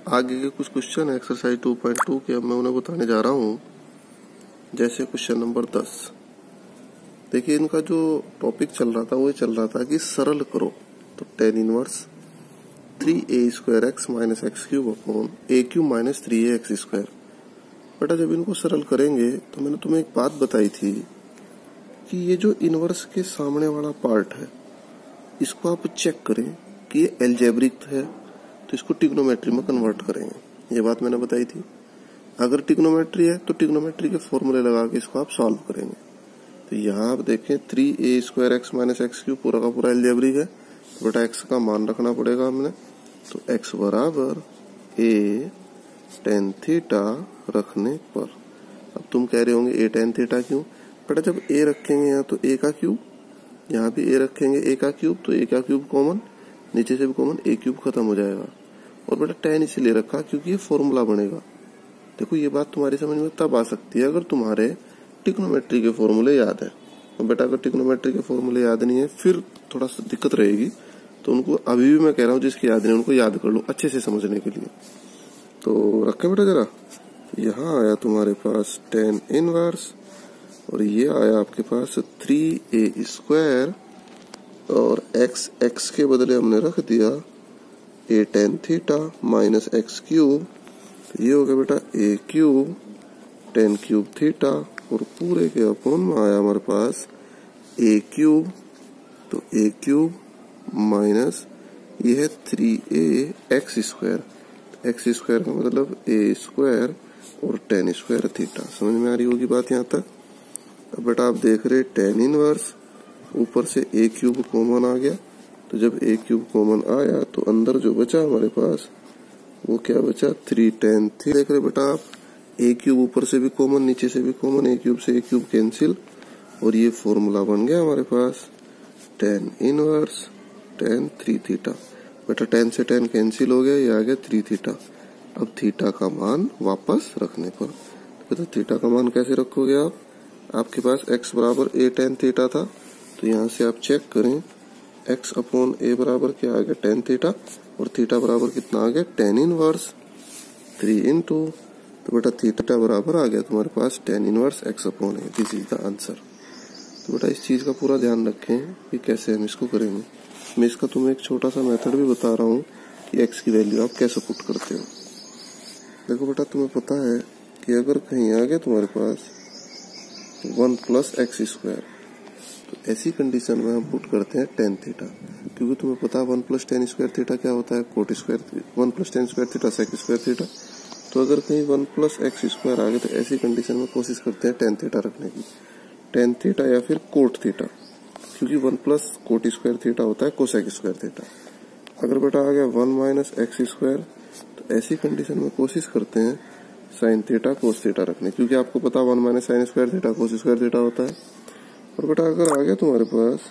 आगे के कुछ क्वेश्चन एक्सरसाइज 2.2 के अब मैं उन्हें बताने जा रहा हूँ। जैसे क्वेश्चन नंबर 10। देखिए इनका जो टॉपिक चल रहा था वो चल रहा था कि सरल करो। तो tan inverse 3a² x minus x cube upon a cube minus 3ax²। बेटा जब इनको सरल करेंगे तो मैंने तुम्हें एक बात बताई थी कि ये जो इनवर्स के सामने वाला पार्ट है इसको आप चेक करें कि ये एल्जेब्रिक है तो इसको ट्रिग्नोमेट्री में कन्वर्ट करेंगे। ये बात मैंने बताई थी। अगर ट्रिग्नोमेट्री है तो ट्रिग्नोमेट्री के फॉर्मूले लगा के इसको आप सॉल्व करेंगे। तो यहाँ आप देखें 3a² x minus x cube पूरा का पूरा एल्जेब्रिक है। तो बेटा x का मान रखना पड़ेगा हमने। तो x बराबर a tan थीटा रखने पर। अब तुम कह रहे होंगे a tan थीटा क्यों? बेटा जब a रखेंगे यहाँ तो a का क्यूब, यहाँ भी a रखेंगे a का क्यूब, तो a का क्यूब कॉमन, नीचे से भी कॉमन, a क्यूब खत्म हो जाएगा। और बेटा tan इसीलिए रखा क्योंकि ये फॉर्मूला बनेगा। देखो ये बात तुम्हारी समझ में तब आ सकती है अगर तुम्हारे ट्रिग्नोमेट्री के फॉर्मूले याद है। तो बेटा अगर ट्रिग्नोमेट्री के फॉर्मूले याद नहीं है फिर थोड़ा सा दिक्कत रहेगी। तो उनको अभी भी मैं कह रहा हूँ जिसकी याद नहीं उनको याद कर लो अच्छे से समझने के लिए। तो रखें बेटा जरा। यहाँ आया तुम्हारे पास tan इनवर्स और ये आया आपके पास 3a² और x के बदले हमने रख दिया a tan theta minus x cube. तो ये हो गया बेटा a cube tan cube theta और पूरे के अपॉन में आया हमारे पास a क्यूब। तो a क्यूब माइनस ये है 3ax²। x² का मतलब a² और tan² थीटा। समझ में आ रही होगी बात यहाँ तक। अब बेटा आप देख रहे tan इनवर्स ऊपर से a क्यूब कॉमन आ गया। तो जब a क्यूब कॉमन आया तो अंदर जो बचा हमारे पास वो क्या बचा 3 tan थीटा। देख रहे बेटा आप a क्यूब ऊपर से भी कॉमन नीचे से भी कॉमन, a क्यूब से a क्यूब कैंसिल और ये फॉर्मूला बन गया हमारे पास tan इनवर्स tan 3 थीटा। बेटा tan से tan कैंसिल हो गया, ये आ गया 3 थीटा। अब थीटा का मान वापस रखने पर बेटा थीटा का मान कैसे रखोगे आप? आपके पास x बराबर a tan थीटा था तो यहाँ से आप चेक करें x अपॉन a बराबर क्या आ गया tan थीटा और थीटा बराबर कितना आ गया tan इनवर्स 3 इंटू। तो बेटा थीटा बराबर आ गया तुम्हारे पास tan inverse x upon a। This is the answer. तो बेटा इस चीज का पूरा ध्यान रखें कि कैसे हम इसको करेंगे। मैं इसका तुम्हें एक छोटा सा मेथड भी बता रहा हूँ कि x की वैल्यू आप कैसे पुट करते हो। देखो बेटा तुम्हें पता है कि अगर कहीं आ गया तुम्हारे पास 1 + x², तो ऐसी कंडीशन में हम पुट करते हैं tan थीटा, क्योंकि तुम्हें पता है 1 + tan² थीटा क्या होता है cot²। 1 + tan² theta sec² theta. तो अगर कहीं 1 + x² आ गया तो ऐसी कंडीशन में कोशिश करते हैं tan थीटा रखने की, tan थीटा या फिर cot थीटा, क्योंकि 1 + cot² थीटा होता है cosec² थीटा। अगर बेटा आ गया 1 - x² तो ऐसी कंडीशन में कोशिश करते हैं sin थीटा cos थीटा रखने, क्योंकि आपको पता 1 - sin² थीटा cos² थीटा होता है। और बेटा अगर आ गया तुम्हारे पास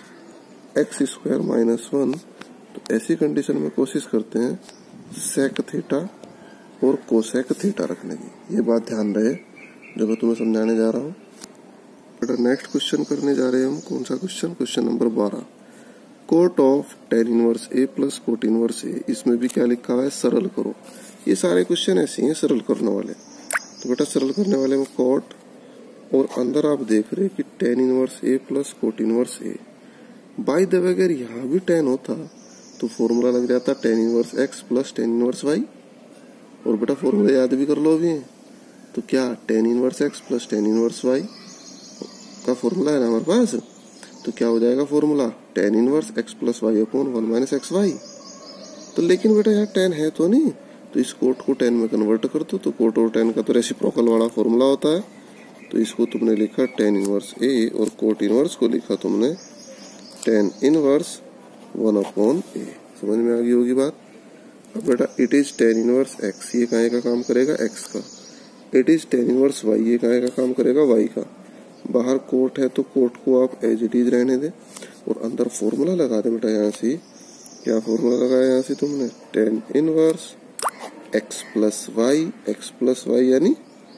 x² - 1 तो ऐसी कंडीशन में कोशिश करते हैं sec थीटा और cosec थीटा रखने की। ये बात ध्यान रहे जो मैं तुम्हें समझाने जा रहा हूँ। बेटा नेक्स्ट क्वेश्चन करने जा रहे हैं हम। कौन सा question? Question number 12। Cot of tan inverse a plus cot inverse a। इसमें भी क्या लिखा हुआ है? सरल करो। ये सारे क्वेश्चन ऐसे ही हैं सरल करने वाले। तो बेटा सरल करने वाले में कोट और अंदर आप देख रहे हैं कि tan inverse a plus cot inverse a। By the way अगर यहाँ भी tan होता तो फॉर्मूला लग जाता tan inverse x plus tan inverse y। और बेटा फॉर्मूला याद भी कर लो अभी। तो क्या tan inverse x plus tan inverse y का फॉर्मूला है ना हमारे पास। तो क्या हो जाएगा formula tan inverse x plus y upon 1 - xy। तो लेकिन बेटा यहाँ tan है तो नहीं, तो इस कोट को tan में कन्वर्ट कर दो। तो कोट और tan का तो रेसिप्रोकल वाला फॉर्मूला होता है। तो इसको तुमने लिखा tan इनवर्स a और कोट इनवर्स को लिखा तुमने tan इनवर्स 1/a। समझ में आ गई होगी बात। अब बेटा it is tan inverse x, ये काहे का काम करेगा? x का। It is tan inverse y, ये काहे का काम करेगा? y का। बाहर कोट है तो कोट को आप एज इट इज रहने दे और अंदर फॉर्मूला लगा दे बेटा। यहाँ से क्या फॉर्मूला लगाया? यहाँ से तुमने tan inverse x plus y यानी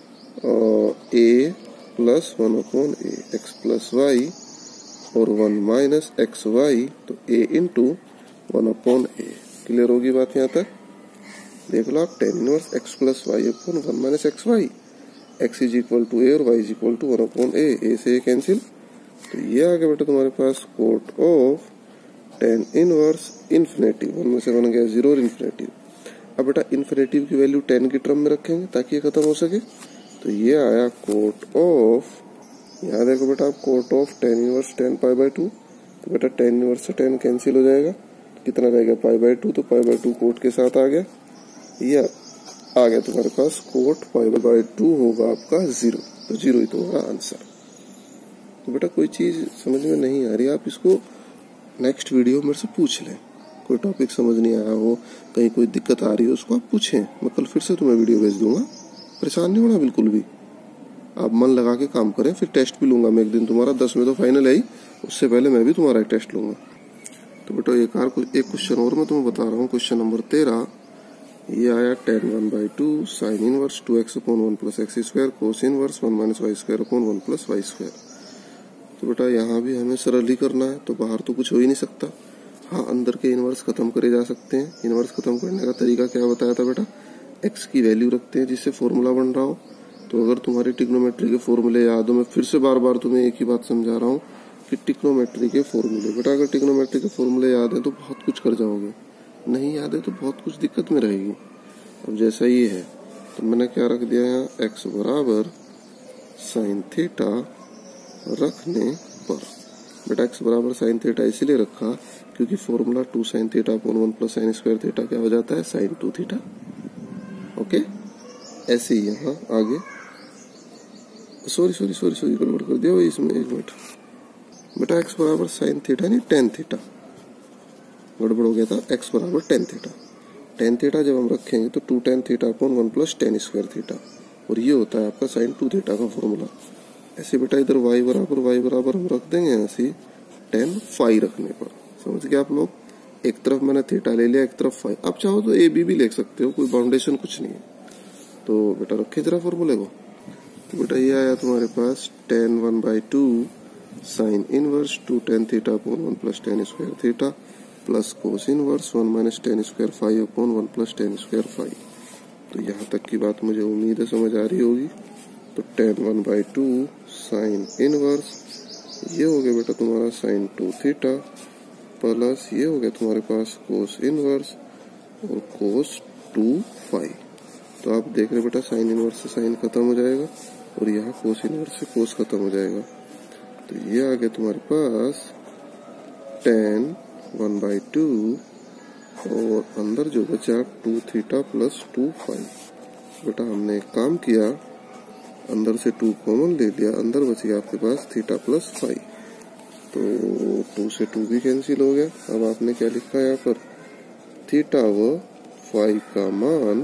a plus 1/a x plus y और 1 - xy तो a इंटू 1/a। क्लियर होगी बात यहाँ तक? देख लो आप, tan inverse x plus y upon one minus x y, x is equal to a और y is equal to one upon a से ए कैंसिल। तो ये आ गया बेटा तुम्हारे पास cot of tan inverse infinitive, one में से बन गया जीरो और इन्फिनेटिव। अब बेटा इन्फिनेटिव की वैल्यू 10 की टर्म में रखेंगे ताकि ये खत्म हो सके। तो ये आया कोट ऑफ, यहाँ देखो बेटा आप, cot of tan inverse 10 pi by 2। तो बेटा 10 इनवर्स से 10 कैंसिल हो जाएगा, कितना रहेगा पाई बाय 2, तो पाई बाय 2 कोट के साथ आ गया। ये आ गया तुम्हारे पास कोट पाई बाय 2 होगा आपका 0, तो 0 ही तुम्हारा आंसर। तो बेटा कोई चीज समझ में नहीं आ रही, आप इसको नेक्स्ट वीडियो मेरे से पूछ लें। कोई टॉपिक समझ नहीं आया हो, कहीं कोई दिक्कत आ रही हो, उसको आप पूछें, मैं कल फिर से तुम्हें वीडियो भेज दूंगा। परेशान नहीं होना बिल्कुल भी, आप मन लगा के काम करें। फिर टेस्ट भी लूंगा मैं एक दिन तुम्हारा, 10 में तो फाइनल है ही, उससे पहले मैं भी तुम्हारा एक टेस्ट लूंगा। तो बेटा एक क्वेश्चन और मैं तुम्हें बता रहा हूँ, क्वेश्चन नंबर 13। ये आया tan 1/2 sine inverse 2x upon 1 plus x square cos inverse 1 minus y square upon 1 plus y square. तो बेटा यहाँ भी हमें सरल ही करना है, तो बाहर तो कुछ हो ही नहीं सकता। हाँ, अंदर के इनवर्स खत्म करे जा सकते हैं। इनवर्स खत्म करने का तरीका क्या बताया था बेटा, x की वैल्यू रखते हैं जिससे फॉर्मूला बन रहा हो। तो अगर तुम्हारे ट्रिग्नोमेट्री के फॉर्मूले याद हो, मैं फिर से बार बार तुम्हें एक ही बात समझा रहा हूँ कि ट्रिग्नोमेट्री के फॉर्मूले, बेटा अगर ट्रिग्नोमेट्री के फॉर्मूले याद है तो बहुत कुछ कर जाओगे, नहीं याद है तो बहुत कुछ दिक्कत में रहेगी। अब जैसा ये है, तो मैंने क्या रख दिया यहाँ, x बराबर साइन थीटा रखने पर। बेटा x बराबर साइन थीटा इसीलिए रखा क्योंकि formula 2 sine theta upon 1 plus sine square theta क्या हो जाता है, साइन 2 थीटा। ओके, ऐसे ही यहाँ आगे, सॉरी गड़बड़ कर दिया इसमें, एक मिनट बेटा, x बराबर साइन थीटा नहीं टेन थीटा, गड़बड़ हो गया था। x बराबर टेन थीटा, टेन थीटा जब हम रखेंगे तो 2 tan theta upon 1 plus tan square theta, और ये होता है आपका साइन 2 थीटा का फॉर्मूला। ऐसे बेटा इधर y बराबर हम रख देंगे ऐसे टेन फाई रखने पर। समझ गए आप लोग, एक तरफ मैंने थीटा ले लिया, एक तरफ फाई। आप चाहो तो ए बी भी ले सकते हो, कोई बाउंडेशन कुछ नहीं है। तो बेटा रखे जरा फॉर्मूले को। तो बेटा ये आया तुम्हारे पास tan 1/2 sine inverse 2 tan theta upon 1 plus tan square theta plus cos inverse 1 minus tan square phi upon 1 plus tan square phi. तो यहाँ तक की बात मुझे उम्मीद है समझ आ रही होगी। तो tan 1/2 साइन इनवर्स, ये हो गया बेटा तुम्हारा साइन 2 थीटा प्लस ये हो गया तुम्हारे पास कोस इनवर्स और कोस 2 फाई। तो आप देख रहे बेटा साइन इनवर्स से साइन खत्म हो जाएगा और यहाँ कोस इनवर्स से कोस खत्म हो जाएगा। तो ये आ गया तुम्हारे पास tan 1/2 और अंदर जो बचा 2 थीटा प्लस 2 फाई। बेटा हमने एक काम किया, अंदर से 2 कॉमन ले लिया, अंदर बच गया आपके पास थीटा प्लस फाई। तो 2 से 2 भी कैंसिल हो गया। अब आपने क्या लिखा है यहाँ पर, थीटा व फाई का मान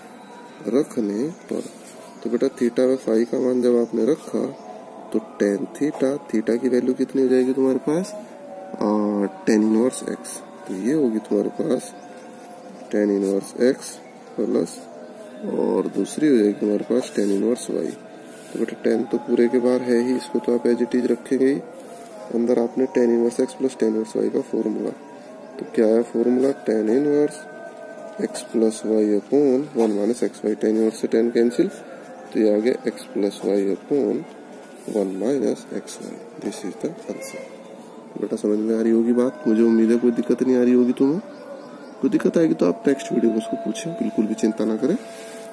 रखने पर। तो बेटा थीटा व फाई का मान जब आपने रखा तो टेन थीटा की वैल्यू कितनी हो जाएगी तुम्हारे पास, टेन इनवर्स एक्स। तो ये होगी तुम्हारे पास टेन इनवर्स एक्स प्लस, और दूसरी हो जाएगी तुम्हारे पास टेन इनवर्स वाई। तो बेटा टेन तो पूरे के बाहर है ही, इसको तो आप एज इट इज रखेंगे ही। अंदर आपने tan inverse x plus tan inverse y का फॉर्मूला। तो क्या है formula, tan inverse x plus y upon 1 minus x y. Tan inverse से 10 कैंसिल, तो ये आ गया x plus y upon 1 minus x y. This is the answer. बेटा समझ में आ रही होगी बात, मुझे उम्मीद है कोई दिक्कत नहीं आ रही होगी तुम्हें। कोई दिक्कत आएगी तो आप नेक्स्ट वीडियो में उसको पूछें, बिल्कुल भी चिंता ना करें।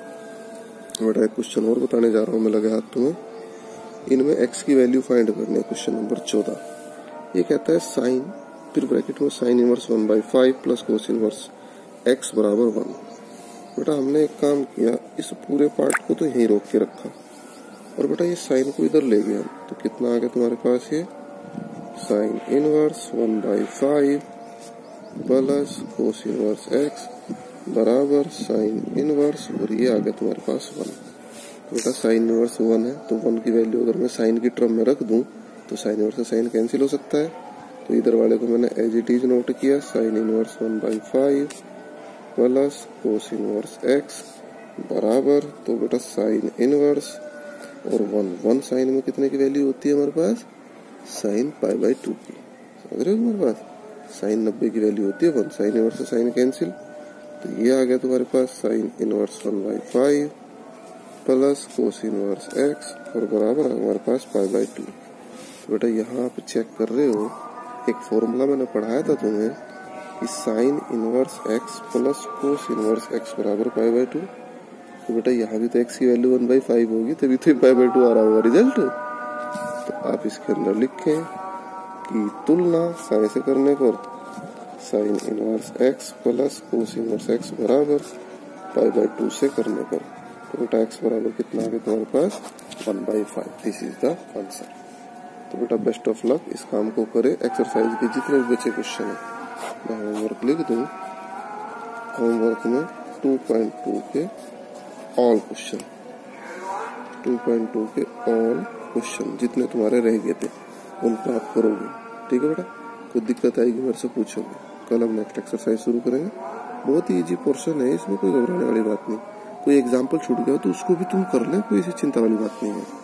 बेटा एक क्वेश्चन और बताने जा रहा हूँ मैं, लगे हाथ तुम्हें। इनमें x की वैल्यू फाइंड करनी है। क्वेश्चन नंबर 14 ये कहता है साइन, फिर ब्रैकेट में sine inverse 1/5 plus cos inverse x बराबर 1। बेटा हमने एक काम किया, इस पूरे पार्ट को तो यहीं रोक के रखा और बेटा ये साइन को इधर ले गया। तो कितना आ गया तुम्हारे पास, ये sine inverse 1/5 plus cos inverse x बराबर साइन इनवर्स, और ये आ गया तुम्हारे पास 1। तो बेटा साइन इनवर्स 1 है, तो 1 की वैल्यू अगर मैं साइन की टर्म में रख दूं तो साइन इनवर्स से साइन कैंसिल हो सकता है। तो इधर वाले को मैंने एज इट इज नोट किया, sine inverse 1/5 plus cos inverse x बराबर, तो बेटा साइन इनवर्स और 1 साइन में कितने की वैल्यू होती है हमारे पास, साइन π/2 की। समझ रहे हो, हमारे पास साइन 90 की वैल्यू होती है 1। साइन इनवर्स से साइन कैंसिल, तो ये आ गया तुम्हारे पास sine inverse 1/5 plus cos inverse x और बराबर है हमारे पास π/2। तो बेटा यहाँ आप चेक कर रहे हो, एक फॉर्मूला मैंने पढ़ाया था तुम्हें कि sine inverse x plus cos inverse x बराबर π/2। तो बेटा यहाँ भी तो x की वैल्यू 1/5 होगी, तभी तो π/2 आ रहा होगा रिजल्ट। तो आप इसके अंदर लिखें कि तुलना साइन से करने पर sine inverse x plus cos inverse x बराबर π/2 से करने पर। तो बेटा x बराबर कितना आ गया तुम्हारे पास 1/5। This is the answer. तो बेटा बेस्ट ऑफ लक, इस काम को करें। एक्सरसाइज के जितने भी बचे क्वेश्चन है मैं होमवर्क लिख दूं। होमवर्क में 2.2 के ऑल क्वेश्चन, 2.2 के ऑल क्वेश्चन जितने तुम्हारे रह गए थे उनको आप करोगे। ठीक है बेटा, कोई दिक्कत आएगी मेरे से पूछोगे। कल हम नेक्स्ट एक्सरसाइज शुरू करेंगे। बहुत ही इजी पोर्शन है, इसमें कोई घबराने वाली बात नहीं। कोई एग्जाम्पल छूट गया तो उसको भी तुम कर ले, कोई ऐसी चिंता वाली बात नहीं है।